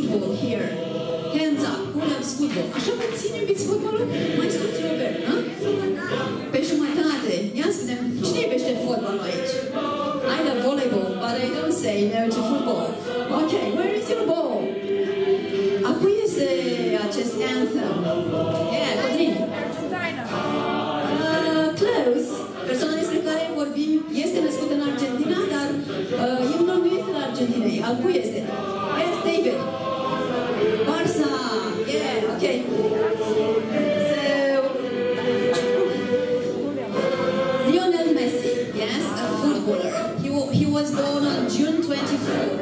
football here. Hands up, who loves football? Așa puțin iubiți fotbalul? Mai sus, Robert, nu? Pe jumătate. Ia să vedem, cine iubește fotbalul aici? I love volleyball, but I don't say no to football. Okay, where is your ball? A cui este acest anthem? Yeah, Codrin. Close. Persoana despre care vorbim este născută în Argentina, dar imnul nu este la Argentinei. Al cui este? Yes, David. Barça. Yeah, okay. So, Lionel Messi, yes, a footballer. He was born on June 24,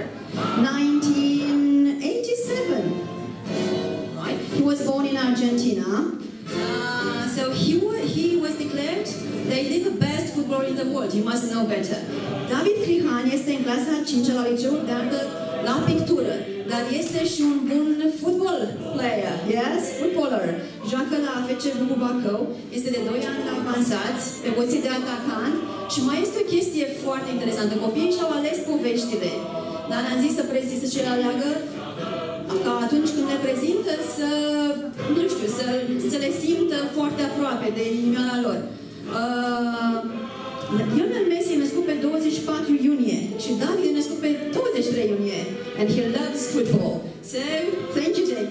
1987. Right? He was born in Argentina. So he was declared the best footballer in the world. You must know better. David Crihan este în clasa 5-a la liceul de artă la pictură, dar este și un bun football player. Yes, footballer. Joacă la AFC Bucu Bacău, este de 2 ani avansați, pe poziție de atacant și mai este o chestie foarte interesantă. Copiii și-au ales poveștile, dar am zis să prezise ce aleagă ca atunci când le prezintă să, nu știu, să le simtă foarte aproape de inimioara lor. Lionel Messi e născut pe 24 iunie și David e născut pe 23 iunie. And he loves football. So, thank you, Jake.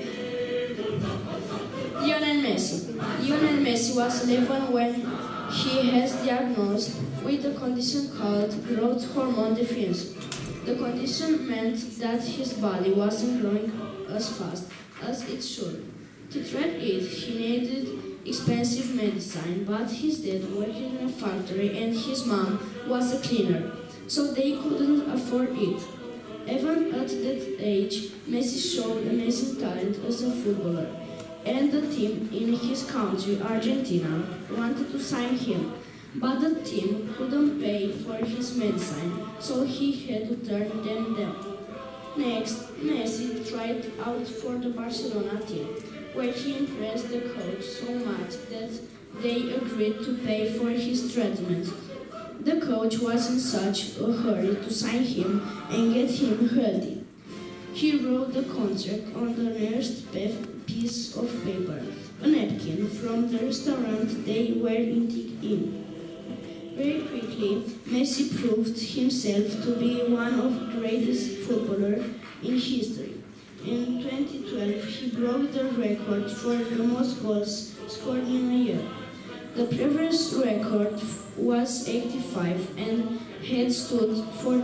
Lionel Messi. Lionel Messi was 11 when he was diagnosed with a condition called growth hormone deficiency. The condition meant that his body wasn't growing as fast as it should. To treat it, he needed expensive medicine, but his dad worked in a factory and his mom was a cleaner, so they couldn't afford it. Even at that age, Messi showed amazing talent as a footballer, and the team in his country, Argentina, wanted to sign him, but the team couldn't pay for his medicine, so he had to turn them down. Next, Messi tried out for the Barcelona team, where he impressed the coach so much that they agreed to pay for his treatment. The coach was in such a hurry to sign him and get him healthy. He wrote the contract on the nearest piece of paper, a napkin from the restaurant they were eating in. Very quickly, Messi proved himself to be one of the greatest footballers in history. In 2012, he broke the record for the most goals scored in a year. The previous record was 85 and had stood for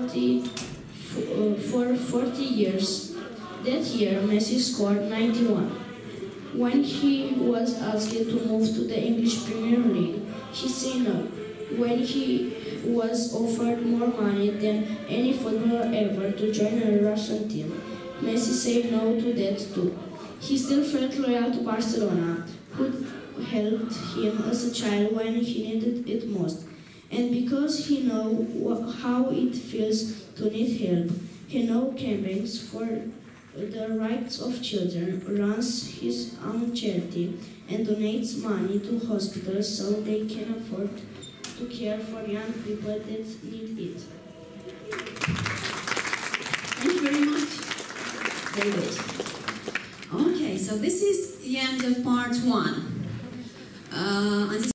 40 years. That year, Messi scored 91. When he was asked to move to the English Premier League, he said no. When he was offered more money than any footballer ever to join a Russian team, Messi said no to that too. He still felt loyal to Barcelona, who helped him as a child when he needed it most. And because he knows how it feels to need help, he now campaigns for the rights of children, runs his own charity, and donates money to hospitals so they can afford to care for young people that need it. Thank you very much, David. Okay, so this is the end of part 1.